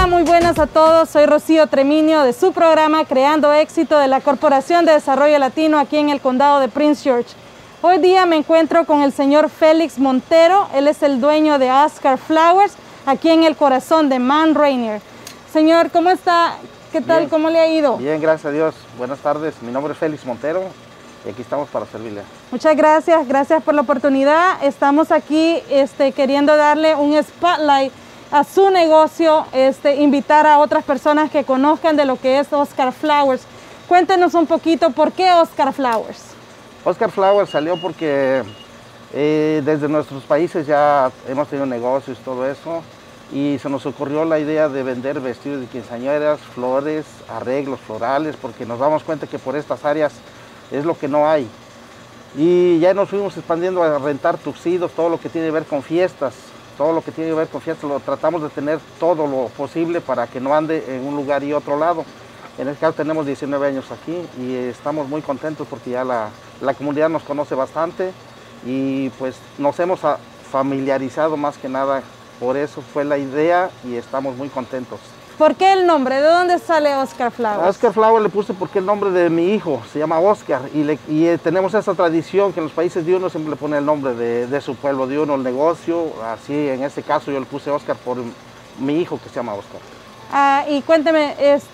muy buenas a todos. Soy Rocío Treminio de su programa Creando Éxito de la Corporación de Desarrollo Latino aquí en el condado de Prince George. Hoy día me encuentro con el señor Félix Montero. Él es el dueño de Oscar Flowers aquí en el corazón de Rainier. Señor, ¿cómo está? ¿Qué tal? Bien. ¿Cómo le ha ido? Bien, gracias a Dios. Buenas tardes. Mi nombre es Félix Montero y aquí estamos para servirle. Muchas gracias. Gracias por la oportunidad. Estamos aquí queriendo darle un spotlight a su negocio, invitar a otras personas que conozcan de lo que es Oscar Flowers. Cuéntenos un poquito, ¿por qué Oscar Flowers? Oscar Flowers salió porque desde nuestros países ya hemos tenido negocios y todo eso, y se nos ocurrió la idea de vender vestidos de quinceañeras, flores, arreglos florales, porque nos damos cuenta que por estas áreas es lo que no hay. Y ya nos fuimos expandiendo a rentar tuxidos, todo lo que tiene que ver con fiestas. Todo lo que tiene que ver con fiestas lo tratamos de tener todo lo posible para que no ande en un lugar y otro lado. En este caso tenemos 19 años aquí y estamos muy contentos porque ya la comunidad nos conoce bastante y pues nos hemos familiarizado más que nada. Por eso fue la idea y estamos muy contentos. ¿Por qué el nombre? ¿De dónde sale Oscar Flowers? Oscar Flowers le puse porque el nombre de mi hijo se llama Oscar y tenemos esa tradición que en los países de uno siempre le pone el nombre de su pueblo, de uno, el negocio. Así en este caso yo le puse Oscar por mi hijo que se llama Oscar. Y cuénteme,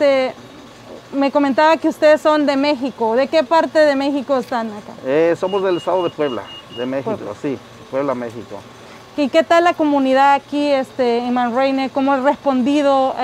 me comentaba que ustedes son de México. ¿De qué parte de México están acá? Somos del estado de Puebla, de México, sí, Puebla, México. ¿Y qué tal la comunidad aquí en Rainier? ¿Cómo ha respondido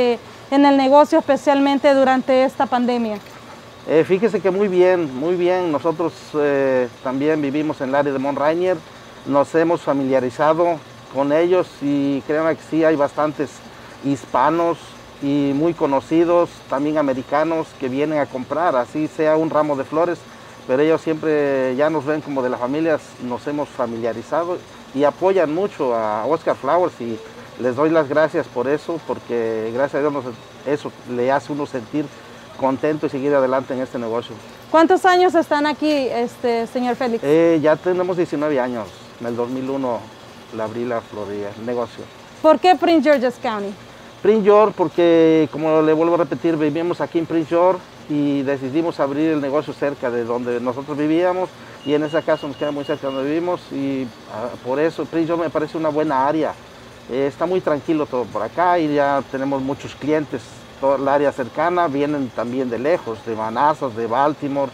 en el negocio, especialmente durante esta pandemia? Fíjese que muy bien, muy bien. Nosotros también vivimos en el área de Rainier, nos hemos familiarizado con ellos y créanme que sí, hay bastantes hispanos y muy conocidos, también americanos que vienen a comprar, así sea un ramo de flores, pero ellos siempre ya nos ven como de la familia, nos hemos familiarizado y apoyan mucho a Oscar Flowers y les doy las gracias por eso, porque gracias a Dios eso le hace uno sentir contento y seguir adelante en este negocio. ¿Cuántos años están aquí, señor Félix? Ya tenemos 19 años, en el 2001 le abrí la florería, el negocio. ¿Por qué Prince George's County? Prince George porque, como le vuelvo a repetir, vivimos aquí en Prince George y decidimos abrir el negocio cerca de donde nosotros vivíamos y en ese caso nos queda muy cerca de donde vivimos y por eso Prince George me parece una buena área. Está muy tranquilo todo por acá y ya tenemos muchos clientes, toda el área cercana, vienen también de lejos, de Manassas, de Baltimore,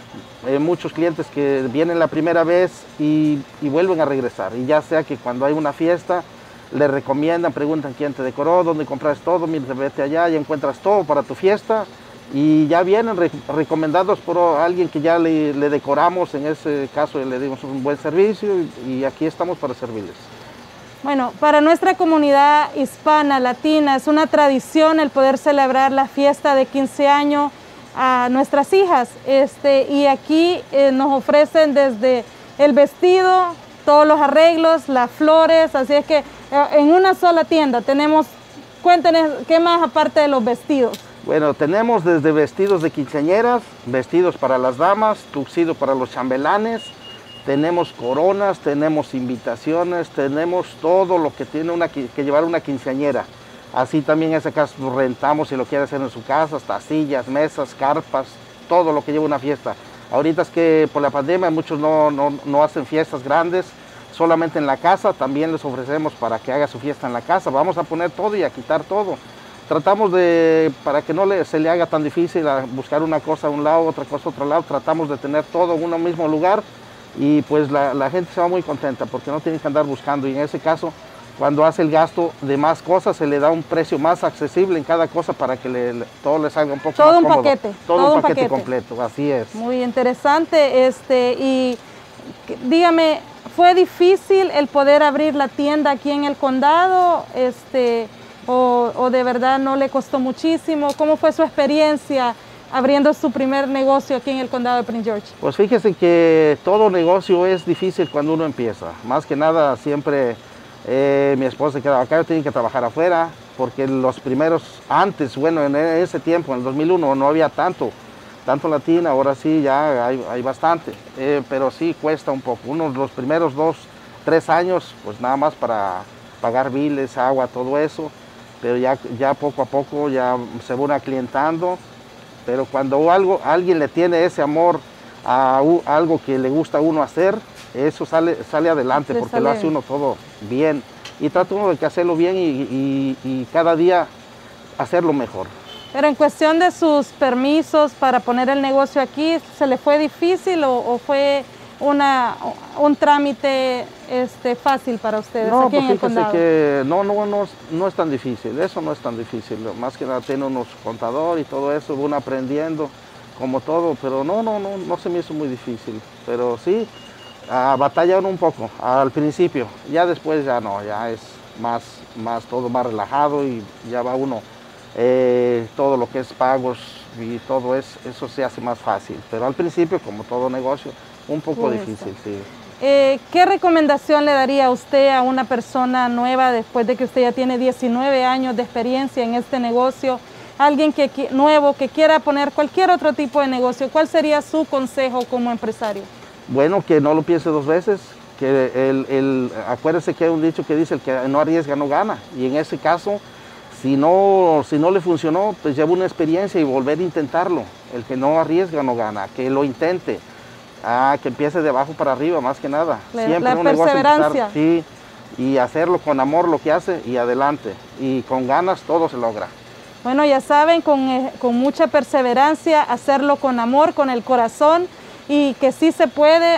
muchos clientes que vienen la primera vez y vuelven a regresar, y ya sea que cuando hay una fiesta le recomiendan, preguntan quién te decoró, dónde compras todo, mira, vete allá y encuentras todo para tu fiesta. Y ya vienen recomendados por alguien que ya le decoramos, en ese caso le dimos un buen servicio y aquí estamos para servirles. Bueno, para nuestra comunidad hispana, latina, es una tradición el poder celebrar la fiesta de 15 años a nuestras hijas. Y aquí nos ofrecen desde el vestido, todos los arreglos, las flores, así es que en una sola tienda tenemos, cuéntenos, ¿qué más aparte de los vestidos? Bueno, tenemos desde vestidos de quinceañeras, vestidos para las damas, tuxido para los chambelanes, tenemos coronas, tenemos invitaciones, tenemos todo lo que tiene que llevar una quinceañera. Así también en ese caso nos rentamos si lo quiere hacer en su casa, hasta sillas, mesas, carpas, todo lo que lleva una fiesta. Ahorita es que por la pandemia muchos no hacen fiestas grandes, solamente en la casa, también les ofrecemos para que haga su fiesta en la casa. Vamos a poner todo y a quitar todo. Tratamos para que no se le haga tan difícil buscar una cosa a un lado, otra cosa a otro lado, tratamos de tener todo en un mismo lugar y pues la gente se va muy contenta porque no tiene que andar buscando, y en ese caso cuando hace el gasto de más cosas se le da un precio más accesible en cada cosa para que todo le salga un poco más cómodo. Todo un paquete completo, así es. Muy interesante, y dígame, ¿fue difícil el poder abrir la tienda aquí en el condado? ¿O de verdad no le costó muchísimo? ¿Cómo fue su experiencia abriendo su primer negocio aquí en el condado de Prince George? Pues fíjese que todo negocio es difícil cuando uno empieza. Más que nada siempre mi esposa se quedaba acá, yo tenía que trabajar afuera, porque los primeros, antes, bueno, en ese tiempo, en el 2001, no había tanto latina, ahora sí ya hay bastante, pero sí cuesta un poco. Los primeros 2, 3 años, pues nada más para pagar biles, agua, todo eso. pero ya poco a poco ya se va aclientando. Pero cuando alguien le tiene ese amor a algo que le gusta a uno hacer, eso sale adelante, porque lo hace uno todo bien. Y trata uno de que hacerlo bien y cada día hacerlo mejor. Pero en cuestión de sus permisos para poner el negocio aquí, ¿se le fue difícil o fue un trámite fácil para ustedes aquí en el condado? Que no es tan difícil, eso no es tan difícil. Más que nada tiene unos contador y todo eso, uno aprendiendo como todo, pero no se me hizo muy difícil. Pero sí, batallaron un poco al principio, ya después ya no, ya es todo más relajado y ya va uno, todo lo que es pagos y todo eso se hace más fácil. Pero al principio, como todo negocio, un poco difícil, sí. ¿Qué recomendación le daría usted a una persona nueva después de que usted ya tiene 19 años de experiencia en este negocio? Alguien nuevo que quiera poner cualquier otro tipo de negocio, ¿cuál sería su consejo como empresario? Bueno, que no lo piense dos veces, que acuérdese que hay un dicho que dice: el que no arriesga no gana, y en ese caso, si no le funcionó, pues lleva una experiencia y volver a intentarlo. El que no arriesga no gana, que lo intente. Que empiece de abajo para arriba, más que nada. Siempre la perseverancia. Sí, y hacerlo con amor lo que hace y adelante. Y con ganas todo se logra. Bueno, ya saben, con mucha perseverancia, hacerlo con amor, con el corazón, y que sí se puede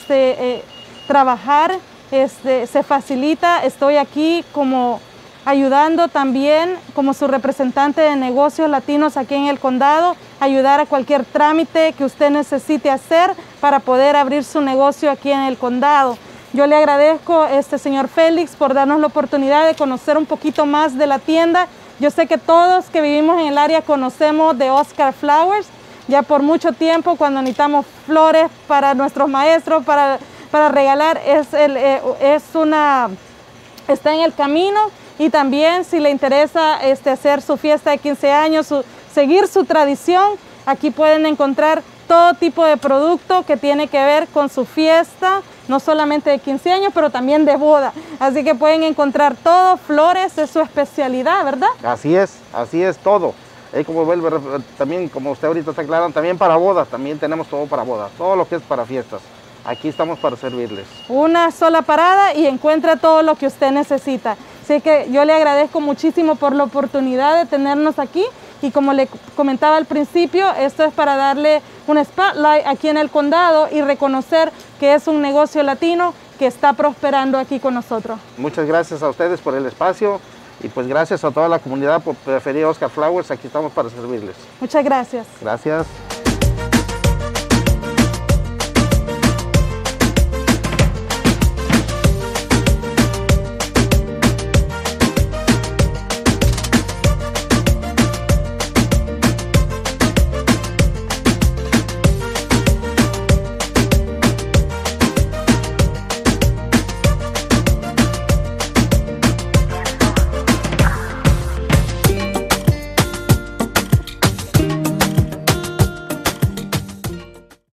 trabajar, se facilita. Estoy aquí como ayudando también como su representante de negocios latinos aquí en el condado, ayudar a cualquier trámite que usted necesite hacer para poder abrir su negocio aquí en el condado. Yo le agradezco, señor Félix, por darnos la oportunidad de conocer un poquito más de la tienda. Yo sé que todos que vivimos en el área conocemos de Oscar Flowers. Ya por mucho tiempo, cuando necesitamos flores para nuestros maestros, para regalar, está en el camino. Y también, si le interesa hacer su fiesta de 15 años, seguir su tradición, aquí pueden encontrar todo tipo de producto que tiene que ver con su fiesta, no solamente de 15 años, pero también de boda. Así que pueden encontrar todo, flores es su especialidad, ¿verdad? Así es todo. También, como usted ahorita está aclarando, también para bodas, también tenemos todo para bodas, todo lo que es para fiestas. Aquí estamos para servirles. Una sola parada y encuentra todo lo que usted necesita. Así que yo le agradezco muchísimo por la oportunidad de tenernos aquí, y como le comentaba al principio, esto es para darle un spotlight aquí en el condado y reconocer que es un negocio latino que está prosperando aquí con nosotros. Muchas gracias a ustedes por el espacio y pues gracias a toda la comunidad por preferir a Oscar Flowers. Aquí estamos para servirles. Muchas gracias. Gracias.